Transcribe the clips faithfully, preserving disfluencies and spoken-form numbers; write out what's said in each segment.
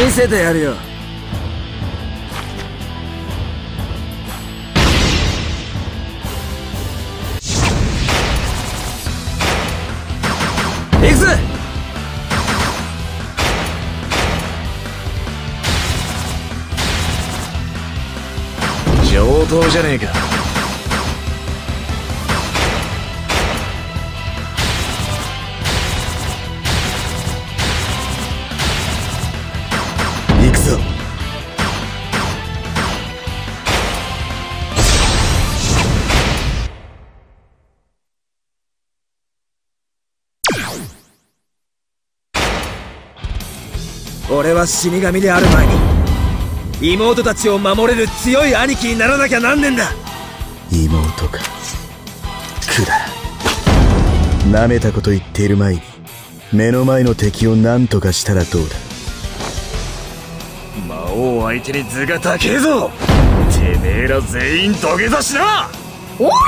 見せてやるよ。行くぜ。上等じゃねえか。行くぞ。俺は死神である前に妹たちを守れる強い兄貴にならなきゃなんねんだ。 妹か。くだらなめたこと言っている前に目の前の敵を何とかしたらどうだ。 魔王相手に頭が高えぞ。てめえら全員土下座しな。おら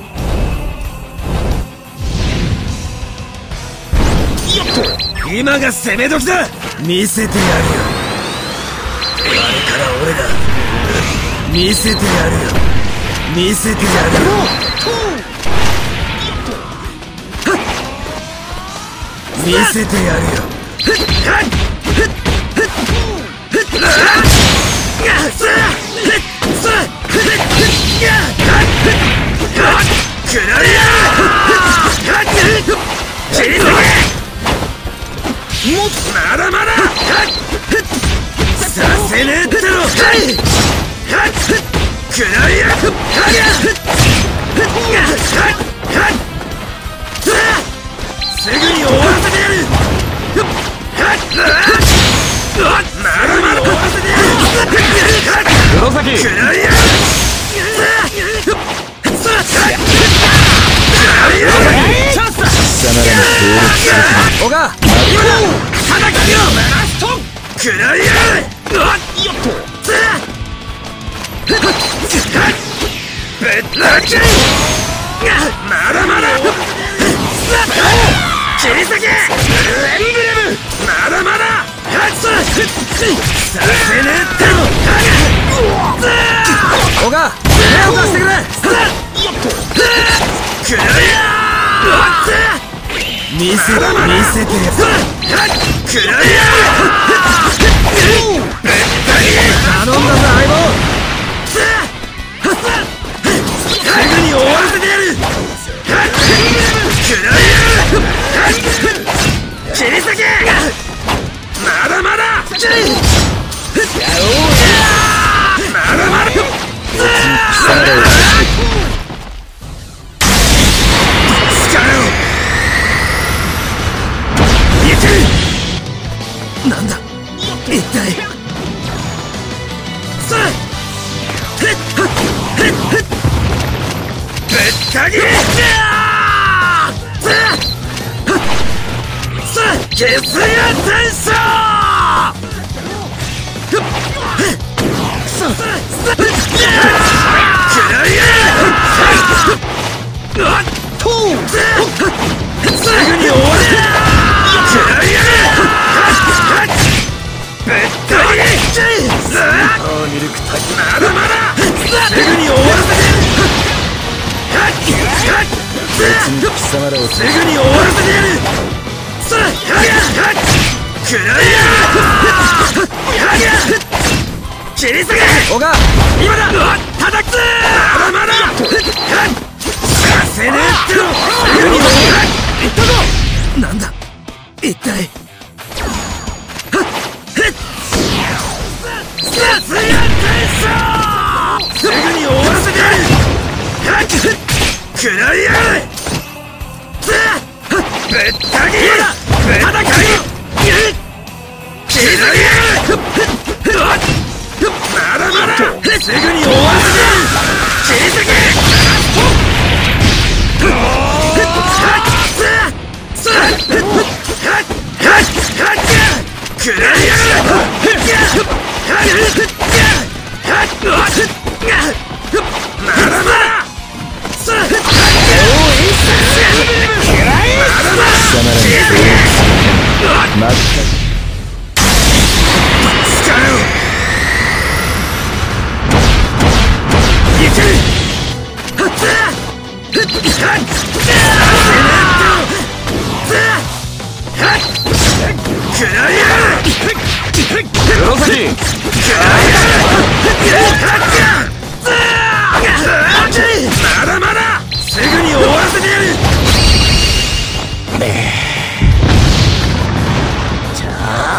よっと今が攻め時だ。見せてやるよ。あれから俺が見せてやるよ。見せてやるよ。見せてやるよ。まだまださせねえっての。くらいや。すぐに終わらせてやる。まだまだ終わらせてやる。黒崎くらいや。チャンスだ。 貴様らの協力する小川今だ。叩きよラストくらいや。よっとぶっなきゃ。まだまだ切り裂け。エンブレムまだまださせねえっての。小川手を貸してくれ。くらいや。見せて見せてくらいや。頼んだぞ相棒。すぐに終わらせてやる。くらいや。切り裂け。まだまだまだまだなんだ一体。さあぶっかけ。さあゲスや転生。くらいや。すぐに終われ。くらいや。ぶっかけ。ミルクタキまだまだすぐに終わらせて。 貴様らをすぐに終わらせてやる。さあくらいや。切り裂け。小川今だ叩くぜ。まだまださせねえっての。すぐに終わらいったぞ。なんだ一体。さすが大将。すぐに終わらせてやる。くらいや。ぶった切り戦い。切り裂け。まだまだすぐに終わらせてやる。切り裂け。くらいや。まだまだ貴様らの協力するまったく。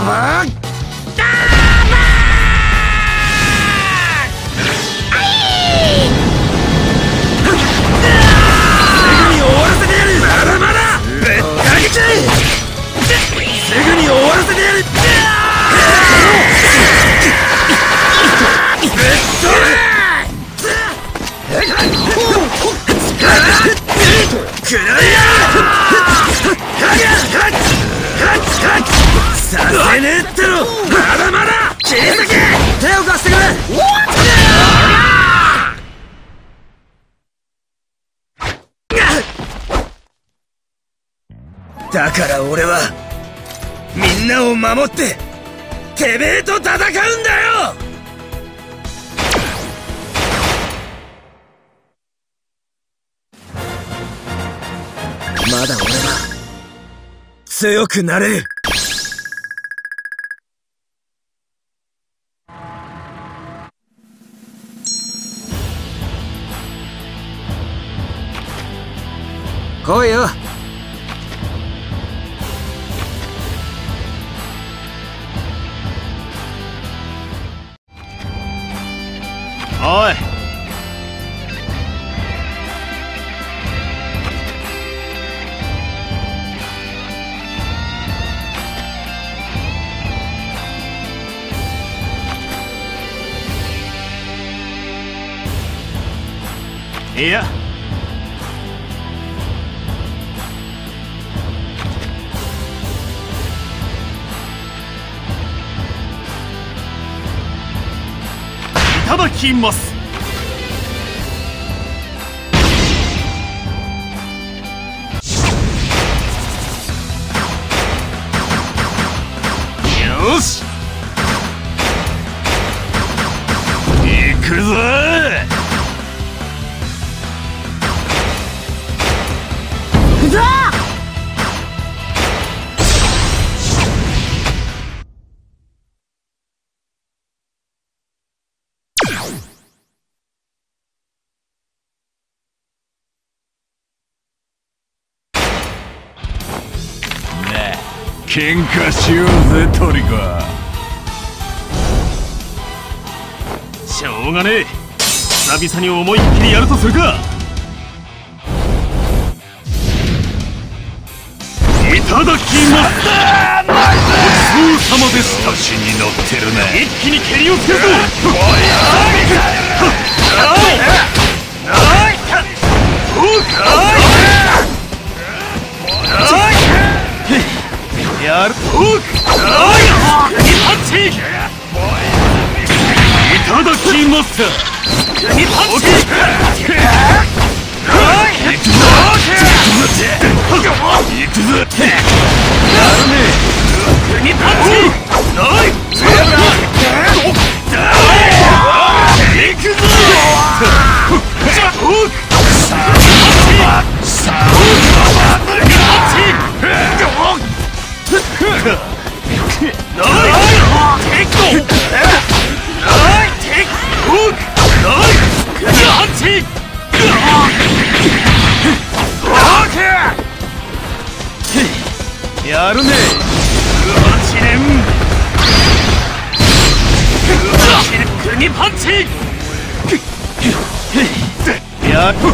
だから俺はみんなを守っててめえと戦うんだよ。まだ俺は強くなれる。来いよ。 おい。いや、いただきます。よし、行くぞ。喧嘩しようぜトリコ。しょうがねえ、久々に思いっきりやるとするか。いただきます。ごちそうさまでした。調子に乗ってるね。一気に蹴りをつけるぞ。やる。おっ、パンチ。いただきます。パンチ。行くぞ。行くぞ。やるね。パンチ。おい。行くぞ。やるね。国パンチ。やる。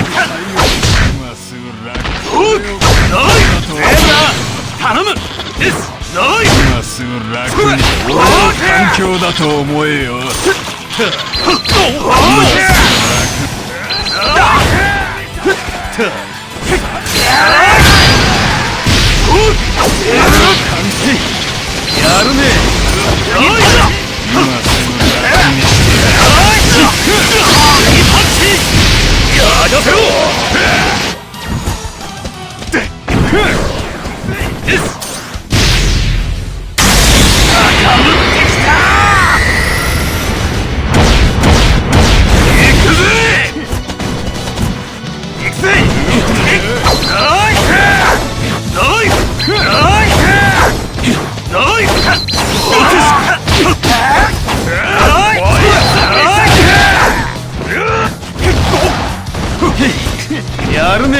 頼む。今すぐ楽に環境だと思えよ。やるね。今すぐ楽にしてやらせろ。やるね。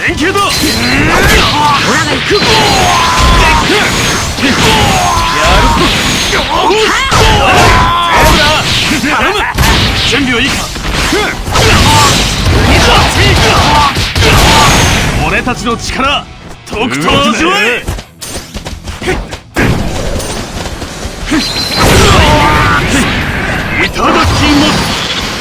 連携だ。 オラが行く。 頼む。準備はいいか。俺たちの力とくと味わえ。いただきます。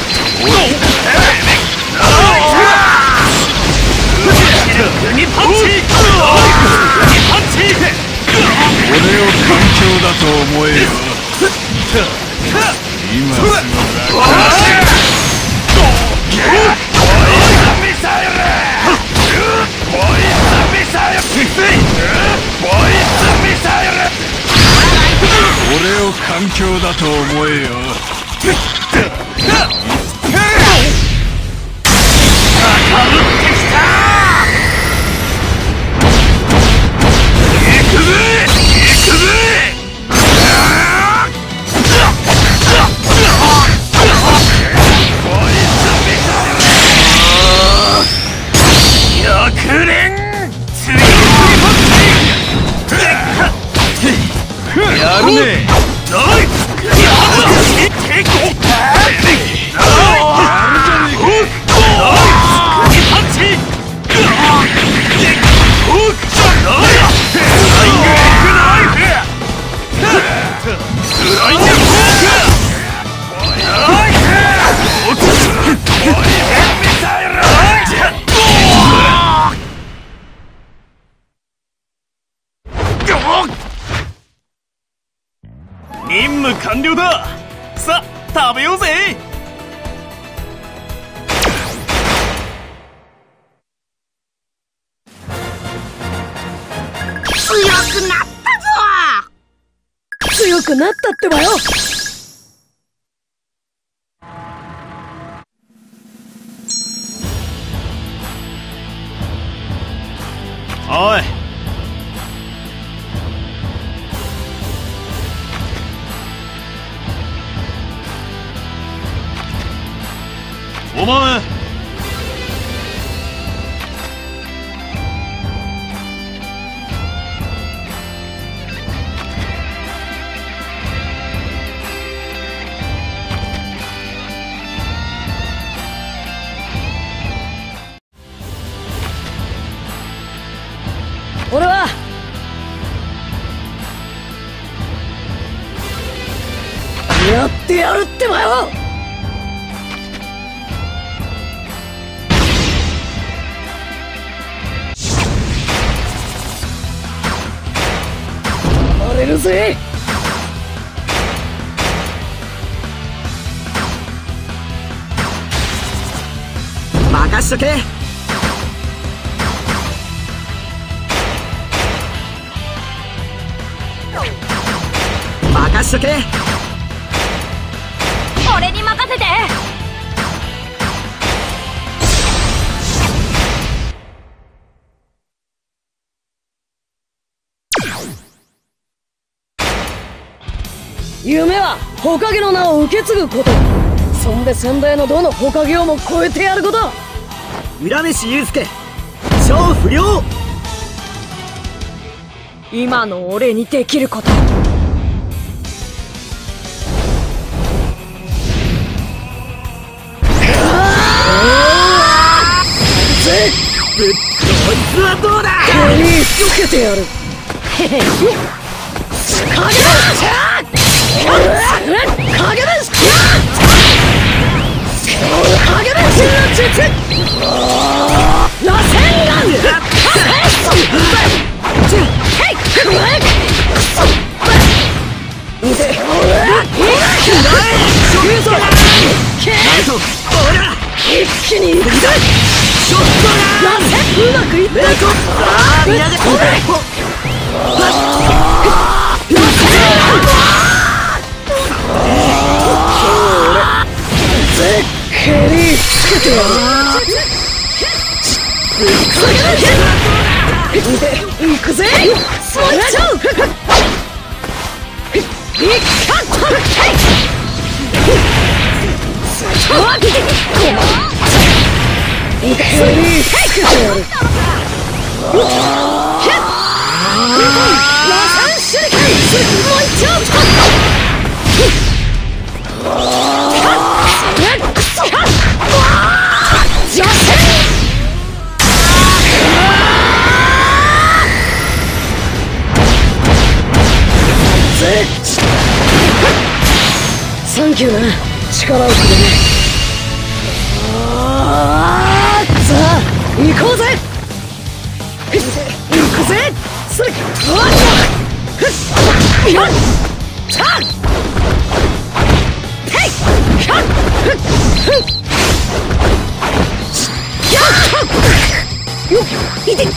海パンチ。海パンチ。俺を環境だと思えよ。今すぐだ。ミサイル。ボイスミサイル。ボイスミサイル。俺を環境だと思えよ。やるね。任務完了だ。さあ食べようぜ。 強くなったぞ。強くなったってばよ。 おい、お前俺はやってやるってばよ。荒れるぜ。任しとけ。任しとけ。 俺に任せて。 夢は火影の名を受け継ぐこと。そんで先代のどの火影をも超えてやること。浦飯祐介超不良。今の俺にできること。ぶっこいつはどうだ。手につけてやる。へへ影分身。影分身。影分身の術。螺旋丸。一気にいくぜ。ちょっとな。うまくいった。ああ見上げて。ぜっけにつけてやる。いくぜ。スマッチャウ。いっかっと。いくぜにつけてやる。 サンキューな、力をくれる。あー、さあ行こうぜ。行くぜ。それ、うわっふっやっさあへいやっふっふっやっよっいて行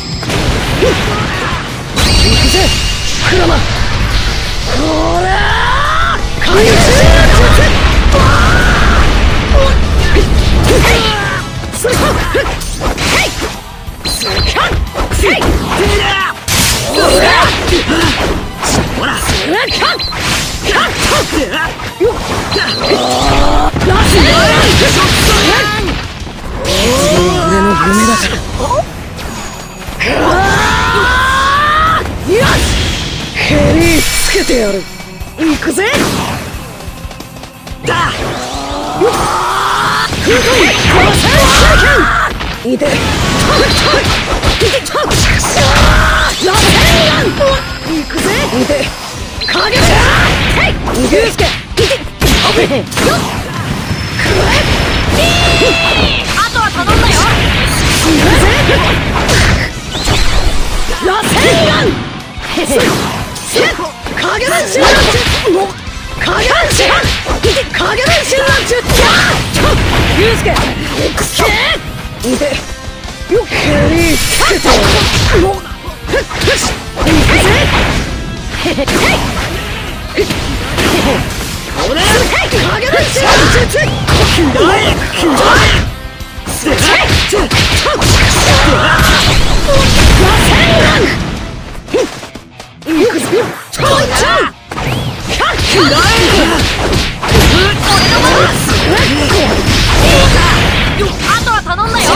くぜクラマ。こらー回収それほら俺の夢だからよし蹴りつけてやる。行くぜだよっふといいて行くぜいて影だいけいけいて危ねえよっくらえあとは頼んだよ。行くぜ螺旋丸へへせっ影だしらんもう影だしらんいて影だしらんちゅやっゆうすけくっけいてよっ蹴りつけてもうふっふしいくぜへへへい俺影だしらんちゅついきだいきだいせっちゅっ螺旋丸いくぜちょいちょいキャッキだいあとは頼んだよ。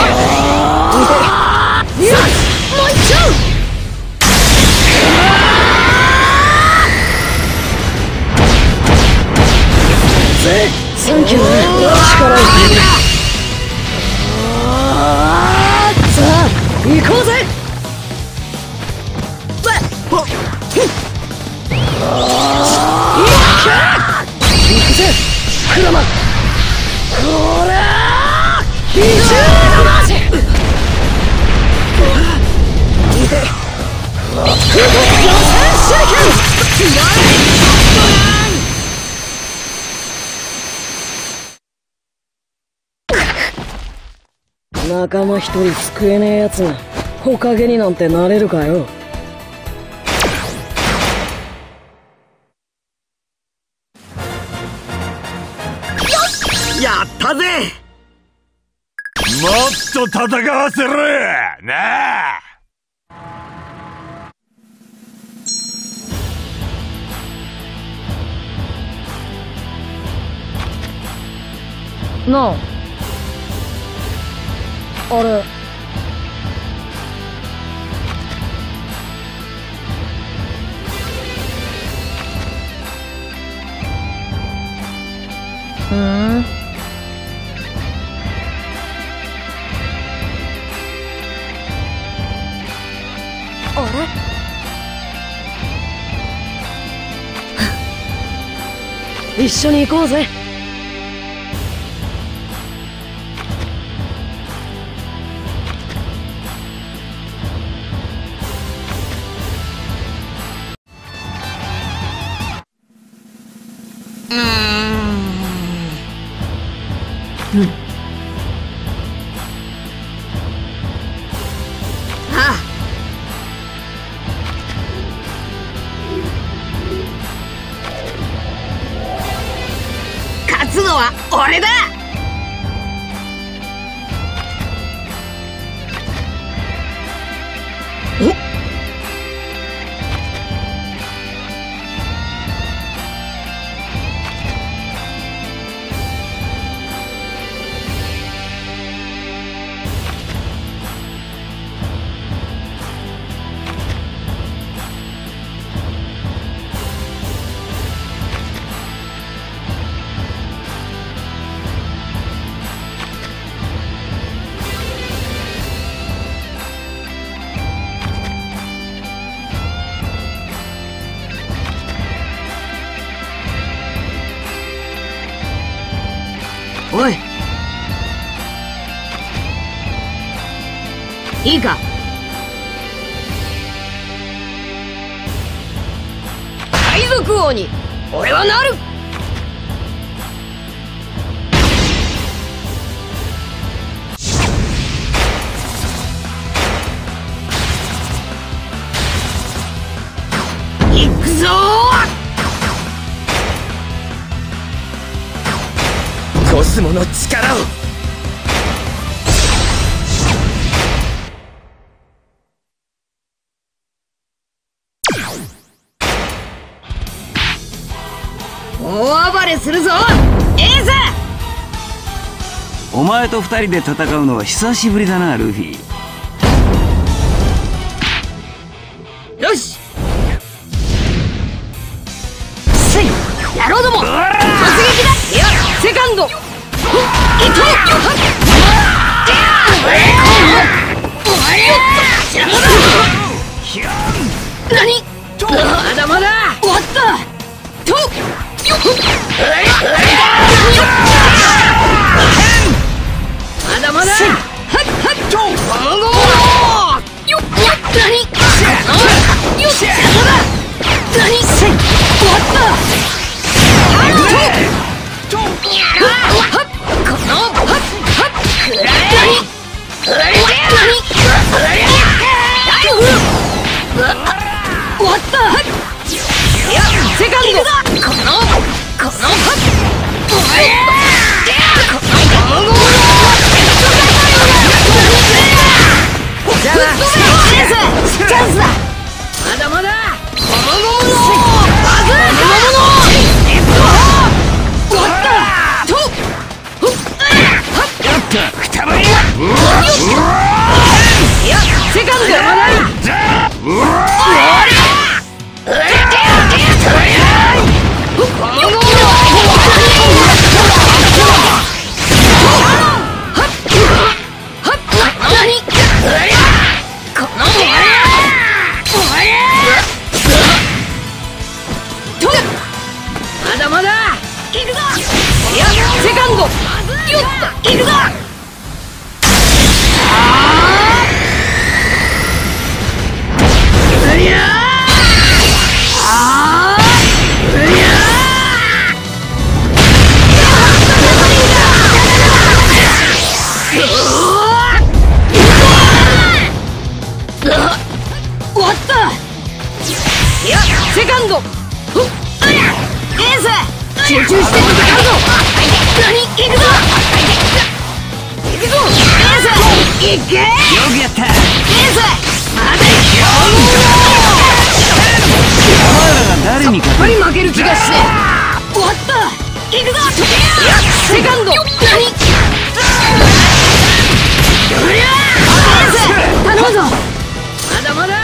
よしもう一丁サンキューね、力をくれる。さあ行こうぜ。行くぜクラマ。こらービジューマジいて予選手裏剣仲間一人救えねえやつが火影になんてなれるかよ。 やったぜ。 もっと戦わせろやなあ。 なああれふんあれ一緒に行こうぜ。うん。ああ。勝つのは俺だ。お。 おい、いいか。海賊王に俺はなる。行くぞー。コスモの力を。 大暴れするぞエース。 お前と二人で戦うのは久しぶりだなルフィ。 よし、せいやろうども突撃だ。いやセカンド、いと何、まだまだ終わったとまだまだ終わった。セカンド、このこのじゃあな、チャンスだ。まだまだゴムゴムのバズーカ。終わったとやったくたばり。いやセカンドまだまだまだ行くぞ。いやセカンド、よっと行くぞ。うりゃあー、うりゃ終わった。いやセカンド、エース集中して戦うぞ。何行くぞ行くぞエース行け。よくやったエース。まだ行くよ。 お前らが誰に勝さっぱり負ける気がして。終わった。行くぞ。いやセカンド、何うりゃエース頼むぞ。まだまだ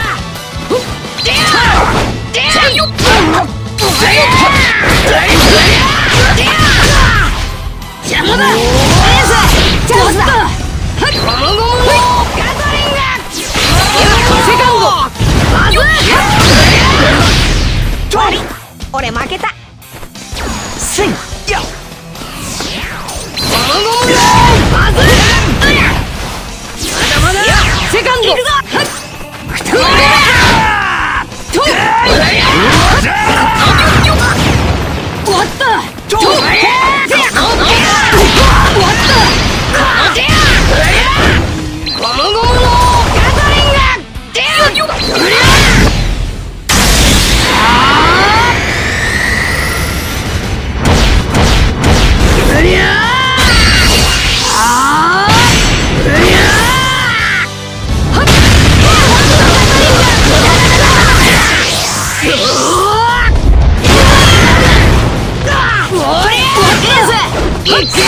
邪魔だエース。チャンスだ。ゴムゴムのガトリング。セカンドバズーカ。俺負けた。せいやゴムゴムのバズーカ。まだまだセカンド行くぞ。終わった。終わったゴムゴムのガトリング。うりゃあー、うりゃはっいけ。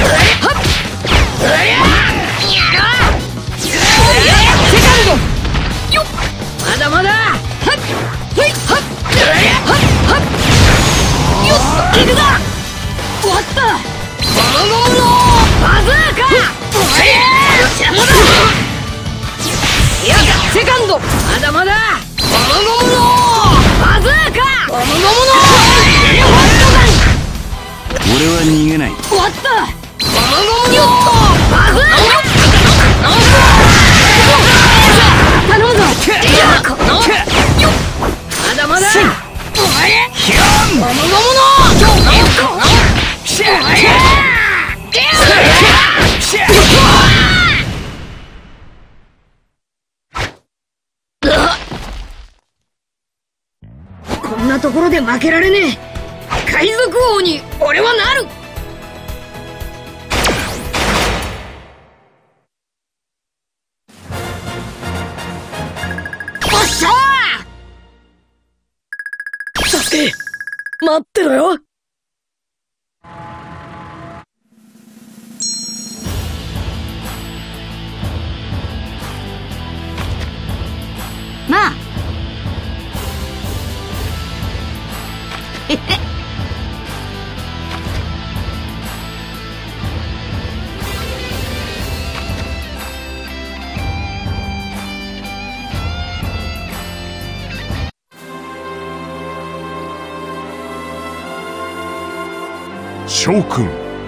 セカンド、よっまだまだ。はっはいはっはっはっよっ行くぞ。終わった。ゴムゴムのバズーカ。邪魔だ。いやセカンド、まだまだゴムゴムのバズーカ。ゴムゴムの俺は逃げない。 終わった。ゴなところで負けられねえ。海賊王に俺はなる。おっしゃー。サスケ、待ってろよ。 まあへへ諸君、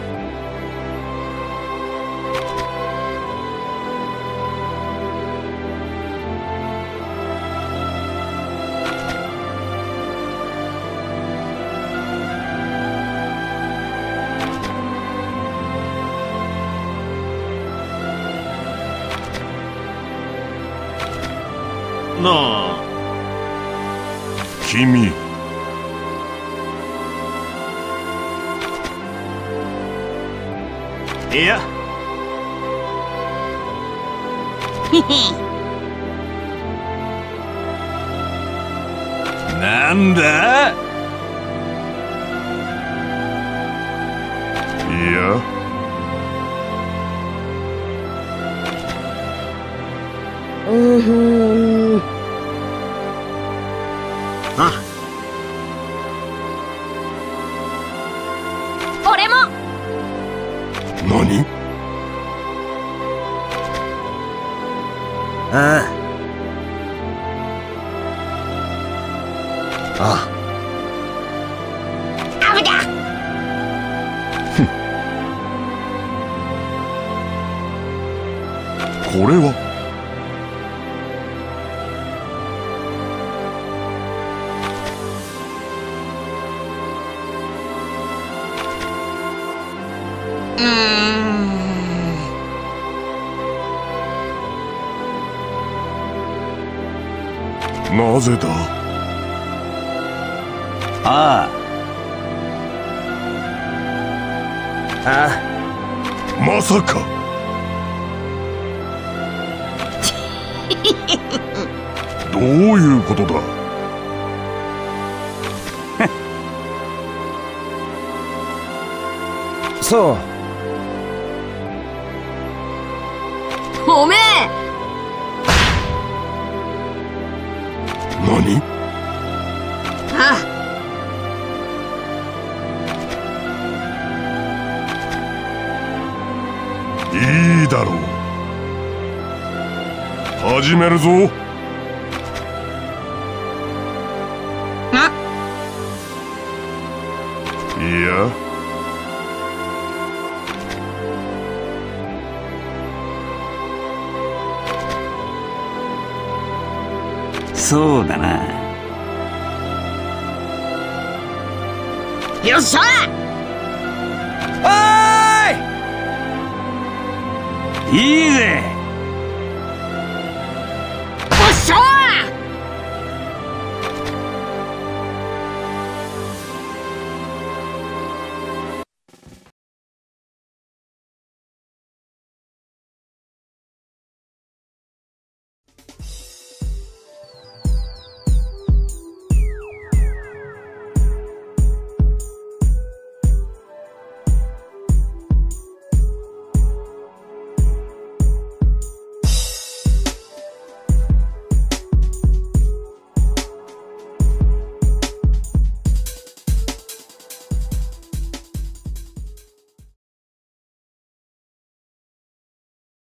なあ君、いやへへなんだ。いやうーん。 あ、 俺も。 何。 ああ。あアブだ。 これはうーんなぜだ。 ああ。ああ。 まさか。どういうことだ。 そう。 おめえ。 何。 あいいだろう。始めるぞ。 あ。 いや。 そうだな。 よっしゃ。 おーい。 いいぜ。